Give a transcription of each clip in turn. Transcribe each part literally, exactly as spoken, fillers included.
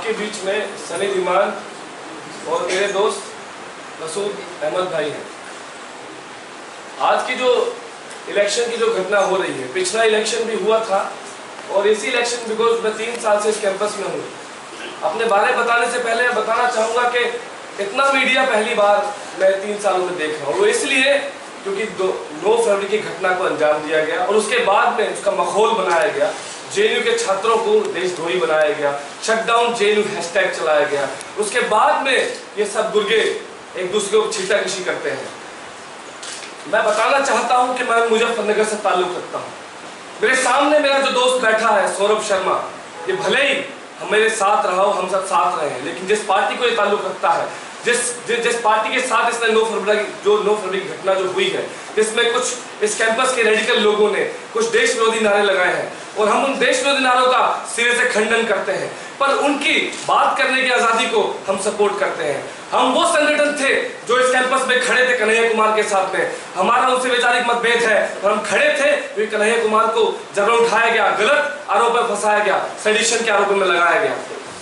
आपके बीच में सनी ईमान और मेरे दोस्त मसूद अहमद भाई हैं। आज की जो इलेक्शन की जो घटना हो रही है, पिछला इलेक्शन भी हुआ था और इसी इलेक्शन बिकॉज मैं तीन साल से इस कैंपस में हूँ। अपने बारे बताने से पहले मैं बताना चाहूँगा कि इतना मीडिया पहली बार मैं तीन सालों में देख रहा हूँ। वो इसलिए क्योंकि नौ फरवरी की घटना को अंजाम दिया गया और उसके बाद में उसका माहौल बनाया गया, जेएनयू के छात्रों को देशद्रोही बनाया गया, शटडाउन जेएनयू हैशटैग चलाया गया। उसके बाद में ये सब गुर्गे एक दूसरे को छींटाकशी करते हैं। मैं बताना चाहता हूं कि मैं मुजफ्फरनगर से ताल्लुक रखता हूं। मेरे सामने मेरा जो दोस्त बैठा है सौरभ शर्मा, ये भले ही हम मेरे साथ रहा हो, हम सब साथ रहे हैं, लेकिन जिस पार्टी को ये ताल्लुक रखता है, जिस जिस जिस पार्टी के साथ इसने नौ फरवरी जो नौ फरवरी की घटना जो हुई है, जिसमें कुछ इस कैंपस के रेडिकल लोगों ने कुछ देश विरोधी नारे लगाए हैं और हम उन देश विरोधी नारों का सिरे से खंडन करते हैं, पर उनकी बात करने की आज़ादी को हम सपोर्ट करते हैं। हम वो संगठन थे जो इस कैंपस में खड़े थे कन्हैया कुमार के साथ में। हमारा उनसे वैचारिक मतभेद है और हम खड़े थे क्योंकि कन्हैया कुमार को जबरन उठाया गया, गलत आरोप में फंसाया गया, सेडिशन के आरोप में लगाया गया।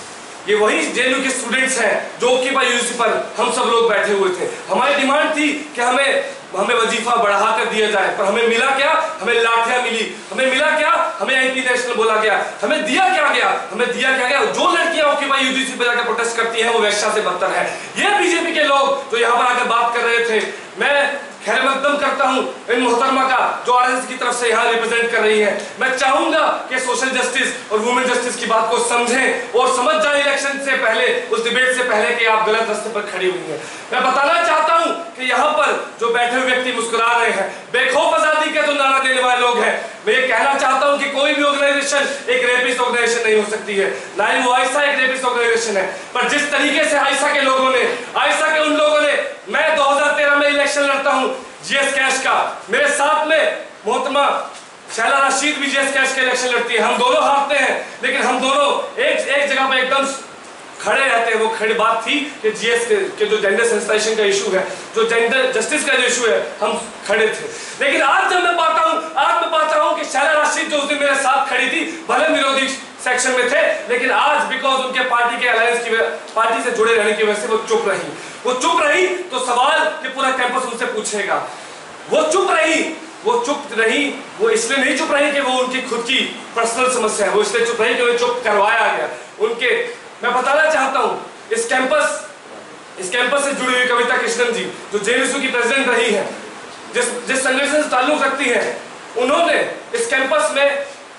ये वही जेएनयू के स्टूडेंट्स हैं जो ओक्यूपाई यूनिवर्सिटी पर हम सब लोग बैठे हुए थे। हमारी डिमांड थी कि हमें हमें वजीफा बढ़ा कर दिया जाए, पर हमें मिला क्या? हमें लाठियां मिली। हमें मिला क्या? हमें एंटी नेशनल बोला गया। हमें दिया क्या गया? हमें दिया क्या गया? जो लड़कियां ओक्यूपाई यूनिवर्सिटी पर जाकर प्रोटेस्ट करती हैं वो वेश्या से बदतर है। ये बीजेपी के लोग जो यहाँ पर आकर बात कर रहे थे, मैं खैर मकदम करता हूं इन मोहतरमा का जो आरएसएस की तरफ से यहाँ रिप्रेजेंट कर रही है। मैं चाहूंगा कि सोशल जस्टिस और वुमेन जस्टिस की बात को समझें और समझ जाए इलेक्शन से पहले, उस डिबेट से पहले कि आप गलत रास्ते पर खड़ी हुई हैं। मैं बताना चाहता हूं कि यहाँ पर जो बैठे हुए व्यक्ति मुस्कुरा रहे हैं, बेखौफ आजादी के जो नारा देने वाले लोग हैं, मैं ये कहना चाहता हूं कि कोई भी ऑर्गेनाइजेशन एक रेपिस्ट ऑर्गेनाइजेशन नहीं हो सकती है, ना ही वो आयशा एक रेपिस्ट ऑर्गेनाइजेशन है। पर जिस तरीके से आयशा के लोगों ने, आयशा के उन लोगों ने, मैं दो हजार तेरह में इलेक्शन लड़ता हूं जीएस कैश का, मेरे साथ में मोहतरमा शैला रशीद भी जीएस कैश के इलेक्शन लड़ती है। हम दोनों हारते हैं, लेकिन हम दोनों एक एक जगह पे एकदम खड़े रहते हैं। वो खड़ी बात थी कि जीएस के, के जो जेंडर सेंसिटाइजेशन का इशू है, जो जेंडर जस्टिस का जो इशू है, हम खड़े थे। लेकिन आज जब मैं पाता हूं, आज मैं पाता हूं कि शैला रशीद जो उस दिन मेरे साथ खड़ी थी, भले विरोधी सेक्शन में थे, लेकिन आज बिकॉज उनके पार्टी के अलायंस की पार्टी से जुड़े रहने की वजह से वो चुप रही। वो चुप रही तो सवाल कि पूरा कैंपस उनसे पूछेगा। वो चुप रही, वो चुप रही, वो इसलिए नहीं चुप रही कि वो उनकी खुद की पर्सनल समस्या है, वो इसलिए चुप रही कि उन्हें चुप करवाया गया। उनके मैं बताना चाहता हूं, इस कैंपस इस कैंपस से जुड़ी हुई कविता कृष्णन जी जो जेएनयू की प्रेसिडेंट रही है, जिस जिस संगठन से ताल्लुक रखती है, उन्होंने इस कैंपस में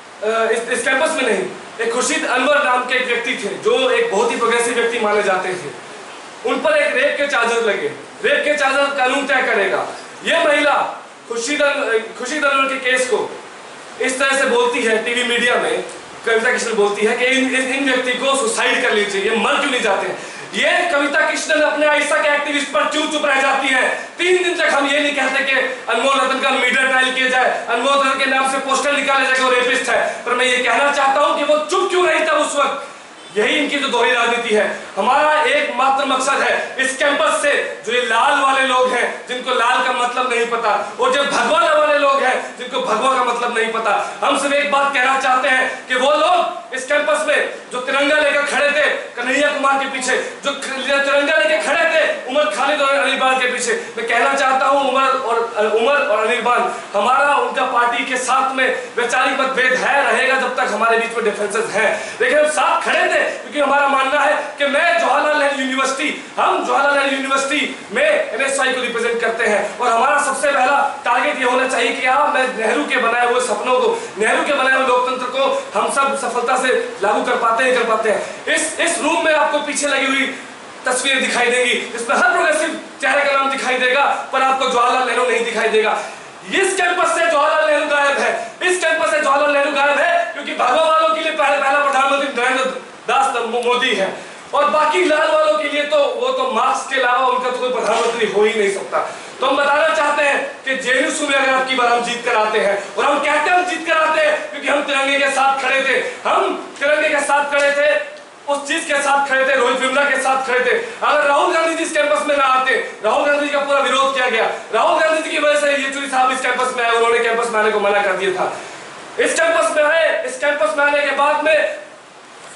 इस, इस कैंपस में नहीं, एक खुर्शीद अनवर नाम के एक व्यक्ति थे जो एक बहुत ही प्रोग्रेसिव व्यक्ति माने जाते थे। उन पर एक रेप के चार्जेस लगे। रेप के चार्जेस कानून तय करेगा। ये महिला खुर्शीद खुर्शीद अनवर के केस को इस तरह से बोलती है टीवी मीडिया में, कविता कृष्णन बोलती है कि इन इन व्यक्ति को सुसाइड कर लीजिए, ये मर क्यों नहीं जाते हैं। ये कविता कृष्णन अपने आयशा के एक्टिविस्ट पर क्यों चुप रह जाती है? तीन दिन तक हम ये नहीं कहते कि अनमोल रतन का मीडिया ट्रायल किया जाए, अनमोल रतन के नाम से पोस्टर निकाले जाए कि वो रेपिस्ट है, पर मैं ये कहना चाहता हूं कि वो चुप क्यों रही था उस वक्त। यही इनकी जो दोहरी राजनीति है। हमारा एक मात्र मकसद है इस कैंपस से जो ये लाल वाले लोग हैं जिनको लाल का मतलब नहीं पता, और जो भगवा वाले लोग हैं जिनको भगवा का मतलब नहीं पता, हम सिर्फ एक बात कहना चाहते हैं कि वो लोग इस कैंपस में जो तिरंगा लेकर खड़े थे कन्हैया कुमार के पीछे, जो तिरंगा लेकर खड़े थे उमर खालिद और अनिर्बान के पीछे, मैं कहना चाहता हूं उमर और उमर और अनिर्बान, हमारा उनका पार्टी के साथ में वैचारिक मतभेद है, रहेगा जब तक हमारे बीच में डिफरेंसेस हैं, लेकिन हम साथ खड़े थे क्योंकि हमारा मानना है कि मैं जवाहरलाल नेहरू यूनिवर्सिटी हम जवाहरलाल नेहरू यूनिवर्सिटी में एनएसवाई को रिप्रेजेंट करते हैं और हमारा सबसे पहला टारगेट ये होना चाहिए कि आप मैं नेहरू के बनाए हुए सपनों को, नेहरू के बनाए हुए लोकतंत्र को हम सब सफलता से लागू कर पाते हैं कर पाते हैं। इस इस रूम में आपको पीछे लगी हुई तस्वीरें दिखाई देंगी, इसमें हर प्रोग्रेसिव चेहरे का नाम दिखाई देगा, पर आपको जवाहरलाल नेहरू नहीं दिखाई देगा। इस कैंपस से जवाहरलाल नेहरू गायब है, इस कैंपस से जवाहरलाल नेहरू गायब है क्योंकि भगवा वालों के लिए पहला प्रधानमंत्री नरेंद्र दास मोदी है और बाकी लाल वालों के लिए तो वो तो मार्क्स के अलावा उनका तो कोई प्रधानमंत्री हो ही नहीं सकता। तो हम बताना चाहते हैं कि जेएनयू में अगर आपकी बार हम जीत कर आते हैं, और हम कहते हैं हम जीत कर आते हैं क्योंकि हम तिरंगे के साथ खड़े थे, हम तिरंगे के साथ खड़े थे, उस चीज के साथ खड़े थे, रोहित विमला के साथ खड़े थे। अगर राहुल गांधी जी इस कैंपस में ना आते, राहुल गांधी जी का पूरा विरोध किया गया, राहुल गांधी जी की वजह से येचुरी साहब इस कैंपस में आए, उन्होंने कैंपस में आने को मना कर दिया था। इस कैंपस में आए, इस कैंपस में आने के बाद में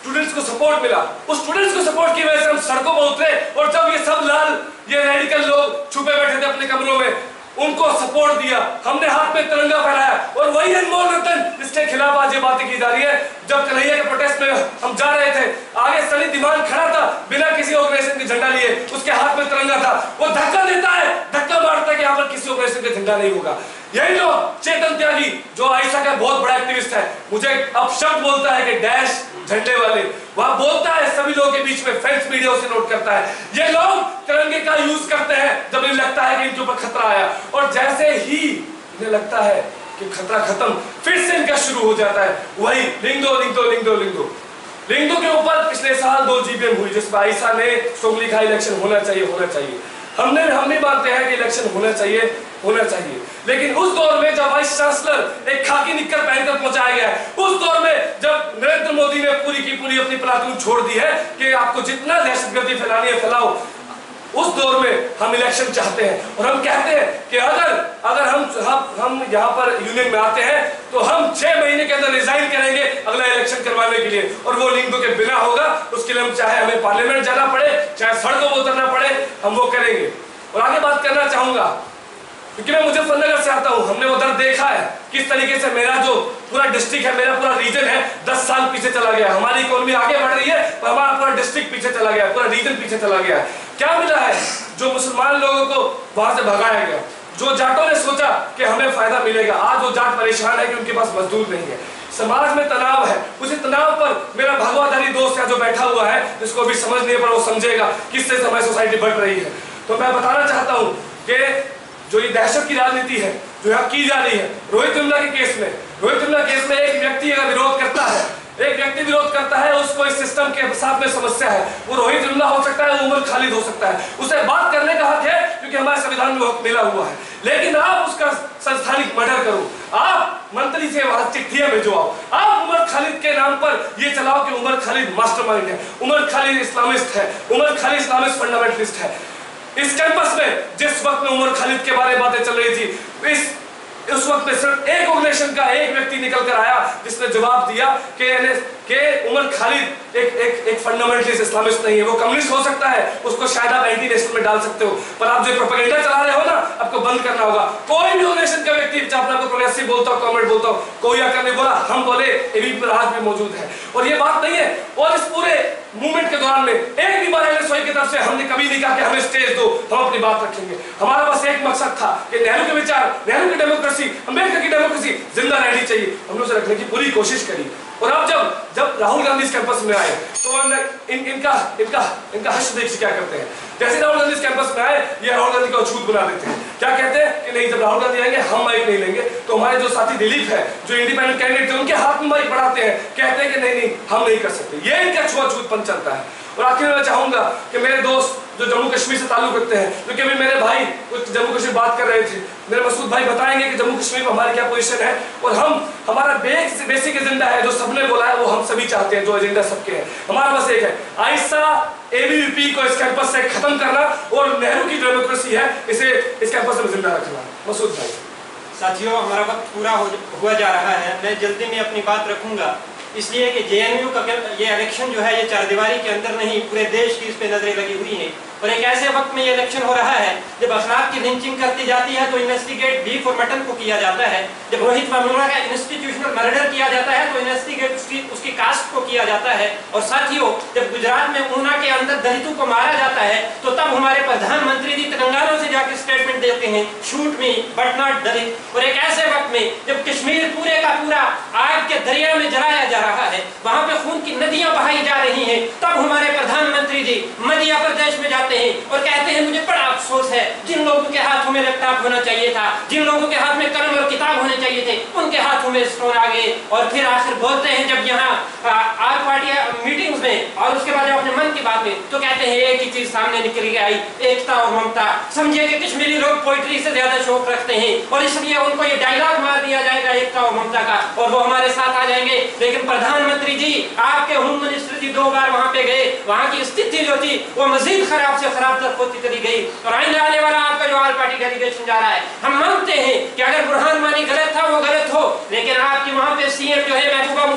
स्टूडेंट्स को सपोर्ट मिला, उस स्टूडेंट्स को सपोर्ट की वजह से हम सड़कों पर उतरे, और जब ये सब लाल ये रेडिकल लोग छुपे बैठे थे अपने कमरों में, उनको सपोर्ट दिया, हमने हाथ में तिरंगा फहराया। और वही अनमोल रतन जिसके खिलाफ आज ये बातें की जा रही है, जब कन्हैया के प्रोटेस्ट में हम जा रहे थे, आगे सनी दीवान खड़ा था बिना किसी ऑर्गेनाइजेशन के झंडा लिए, उसके हाथ में तिरंगा था, वो धक्का देता है, धक्का मारता है कि यहाँ पर किसी ऑर्गेनाइजेशन का झंडा नहीं होगा। यही लोग चेतन त्यागी जो आयशा का बहुत बड़ा एक्टिविस्ट है, मुझे अब शब्द बोलता है कि डैश झंडे वाले, वह बोलता है सभी लोगों के बीच में, फ्रेंड्स मीडिया उसे नोट करता है, ये लोग तिरंगे का यूज करते हैं जब इन्हें लगता है कि इनके ऊपर खतरा आया, और जैसे ही इन्हें लगता है कि खतरा खत्म, फिर से इनका शुरू हो जाता है वही लिंग दो लिंग दो लिंग दो लिंग दो लिंग दो के ऊपर पिछले साल दो जीबीएम हुई, जिसमें आयशा ने स्ट्रांग लिखा इलेक्शन होना चाहिए होना चाहिए। हमने हम नहीं मानते हैं कि इलेक्शन होना चाहिए होना चाहिए, लेकिन उस दौर में जब वाइस चांसलर एक खाकी निक्कर पहनकर पहुंचाया गया है, उस दौर में जब नरेंद्र मोदी ने पूरी की पूरी अपनी प्लाटून छोड़ दी है कि आपको जितना दहशतगर्दी फैलानी है फैलाओ, उस दौर में हम इलेक्शन चाहते हैं। और हम कहते हैं कि अगर अगर हम हम, हम यहाँ पर यूनियन में आते हैं तो हम छह महीने के अंदर रिजाइन करेंगे अगला इलेक्शन करवाने के लिए, और वो लिंग दो के बिना होगा। उसके लिए हम चाहे हमें पार्लियामेंट जाना पड़े, चाहे सड़कों पर उतरना पड़े, हम वो करेंगे। और आगे बात करना चाहूंगा क्योंकि मैं मुजफ्फरनगर से आता हूं, हमने उधर देखा है किस तरीके से मेरा जो पूरा डिस्ट्रिक्ट है, मेरा पूरा रीजन है, दस साल पीछे चला गया। हमारी इकोनॉमी आगे बढ़ रही है पर हमारा पूरा डिस्ट्रिक्ट पीछे चला गया, पूरा रीजन पीछे चला गया। क्या मिला है? जो मुसलमान लोगों को वहां से भगाया गया, जो जाटों ने सोचा कि हमें फायदा मिलेगा, आज वो जाट परेशान है कि उनके पास मजदूर नहीं है। समाज में तनाव है, उसी तनाव पर मेरा भगवाधारी दोस्त है जो बैठा हुआ है, जिसको भी समझ नहीं पर वो समझेगा किस तरह से हमारी सोसाइटी बढ़ रही है। तो मैं बताना चाहता हूं कि जो ये दहशत की राजनीति है जो यहाँ की जा रही है, रोहित विमला के केस में रोहित विमला केस में एक व्यक्ति अगर विरोध करता है, एक व्यक्ति विरोध करता है, उसको इस सिस्टम के साथ में समस्या है, वो रोहित विमला हो सकता है, उमर खालिद हो सकता है, उसे बात करने का हक है क्योंकि हमारे संविधान में हक मिला हुआ है। लेकिन आप उसका संस्थानिक मर्डर करो, आप मंत्री से वहां चिट्ठियां भिजवाओ, आप उमर खालिद के नाम पर ये चलाओ कि उमर खालिद मास्टरमाइंड है, उमर खालिद इस्लामिस्ट है, उमर खालिद इस्लामिस्ट फंडामेंटलिस्ट है। इस कैंपस में जिस वक्त में उमर खालिद के बारे में बातें चल रही थी, इस उस वक्त में सिर्फ एक ऑर्गेनाइजेशन का एक व्यक्ति निकल कर आया जिसने जवाब दिया कि के उमर खालिद एक एक एक फंडामेंटलिस्ट इस्लामिस्ट नहीं है। वो कम्युनिस्ट हो सकता है, उसको शायद आप एंटी नेशनल में डाल सकते हो, पर आप जो प्रोपेगेंडा चला रहे हो ना, आपको बंद करना होगा। कोई भी ऑर्गेनाइजेशन का व्यक्ति चाहे अपना को प्रोग्रेसिव बोलता हो, कॉमेंट बोलता हो, कोई आकर नहीं बोला, हम बोले एबी पर आज भी मौजूद है। और ये बात नहीं है, और इस पूरे मूवमेंट के दौरान में एक भी बार एनएसओ की तरफ से हमने कभी नहीं कहा कि हमें स्टेज दो, हम अपनी बात रखेंगे। हमारा बस एक मकसद था कि नेहरू के विचार, नेहरू की डेमोक्रेसी, अम्बेडकर की डेमोक्रेसी जिंदा रहनी चाहिए, हमने उसे रखने की पूरी कोशिश करी। और अब जब जब राहुल गांधी इस कैंपस में आए तो इन, इनका इनका इनका हर्ष देख क्या करते हैं, जैसे राहुल गांधी इस कैंपस में आए ये राहुल गांधी को अछूत बना देते हैं। क्या कहते हैं कि नहीं, जब राहुल गांधी आएंगे हम माइक नहीं लेंगे। तो हमारे जो साथी दिलीप है जो इंडिपेंडेंट कैंडिडेट थे, उनके हाथ में माइक बढ़ाते हैं, कहते हैं कि नहीं नहीं हम नहीं कर सकते। ये इनका छुआछूतपन चलता है। और आखिर में मैं चाहूंगा कि मेरे दोस्त जो जम्मू कश्मीर से ताल्लुक रखते हैं, क्योंकि अभी मेरे भाई कुछ जम्मू कश्मीर बात कर रहे थे, मेरे मसूद भाई बताएंगे कि जम्मू कश्मीर में हमारी क्या पोजीशन है। और हम हमारा बेसिक बेसिक एजेंडा है जो सबने बोला है, वो हम सभी चाहते हैं, जो एजेंडा सबके हैं। हमारा बस एक है, आयशा एबीवीपी को इस कैंपस से खत्म करना और नेहरू की डेमोक्रेसी है इसे इस कैंपस में जिंदा रखना। मसूद भाई। साथियों, हमारा वक्त पूरा हो हुआ जा रहा है, मैं जल्दी में अपनी बात रखूंगा, इसलिए कि जेएनयू का ये इलेक्शन जो है ये चारदीवारी के अंदर नहीं, पूरे देश की इस पे नजरें लगी हुई हैं। और एक ऐसे वक्त में ये इलेक्शन हो रहा है जब अखलाक की लिंचिंग करती जाती है तो इन्वेस्टिगेट बीफ और मटन को किया जाता है, जब रोहित वेमुला का इंस्टीट्यूशनल मर्डर किया जाता है तो इन्वेस्टिगेट उसकी उसकी कास्ट को किया जाता है। और साथियों, जब गुजरात में ऊना के अंदर दलितों को मारा जाता है तो तब हमारे प्रधानमंत्री जी तेलंगाना से जाकर स्टेटमेंट देते हैं, shoot me but not Dalit. और एक ऐसे वक्त में जब कश्मीर पूरे का पूरा आग के दरिया में जलाया जा रहा है, वहां पे खून की नदियां बहाई जा रही हैं, तब हमारे प्रधानमंत्री जी मध्य प्रदेश में जाते हैं और कहते हैं मुझे बड़ा अफसोस है, जिन लोगों के हाथों में लैपटॉप होना चाहिए था, जिन लोगों के हाथ में कलम और किताब होने चाहिए थे, उनके हाथों में स्टोन आ गए। और फिर आखिर बोलते हैं जब यहाँ आर पार्टी मीटिंग्स में और उसके बाद अपने मन की बात में, तो कहते हैं एक ही चीज सामने निकल के आई, एकता और ममता। समझिए कि कश्मीरी लोग पोइट्री से ज्यादा शौक रखते हैं और इसलिए उनको ये डायलॉग मार दिया जाएगा एकता और ममता का और वो हमारे साथ आ जाएंगे। लेकिन प्रधानमंत्री जी, आपके होम मिनिस्टर जी दो बार वहां पे गए, वहां की स्थिति जो थी वो मजीद खराब से खराब तक होती चली गई। और आइंदा आने वाला आपका जो ऑल पार्टी डेलीगेशन जा रहा है, हम मानते हैं कि अगर बुरहान वानी गलत था वो गलत हो, लेकिन आपकी वहां पे सीएम जो है महबूबा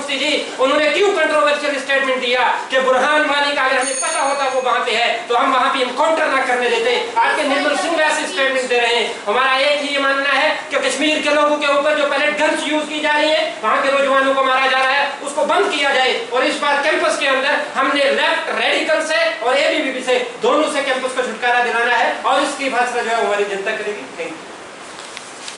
मुफ्ती जी, उन्होंने क्यों कंट्रोवर्शियल स्टेटमेंट दिया कि बुरहान वानी का अगर हमें पता होता वो वहां पे है तो हम वहां पे इनकाउंटर ना करने देते। आज के निर्मल सिंह वैसे स्टेटमेंट दे रहे हैं। हमारा एक ही ये मानना है कि कश्मीर के लोगों के ऊपर जो पैलेट गन्स यूज की जा रही है, वहां के नौजवानों को मारा जा रहा है, उसको बंद किया जाए। और इस बार कैंपस के अंदर हमने लेफ्ट रेडिकल से और एबीवीपी से दोनों से कैंपस को छुटकारा दिलाना है और इसकी फैसला जो है हमारी जनता करेगी। Thank you.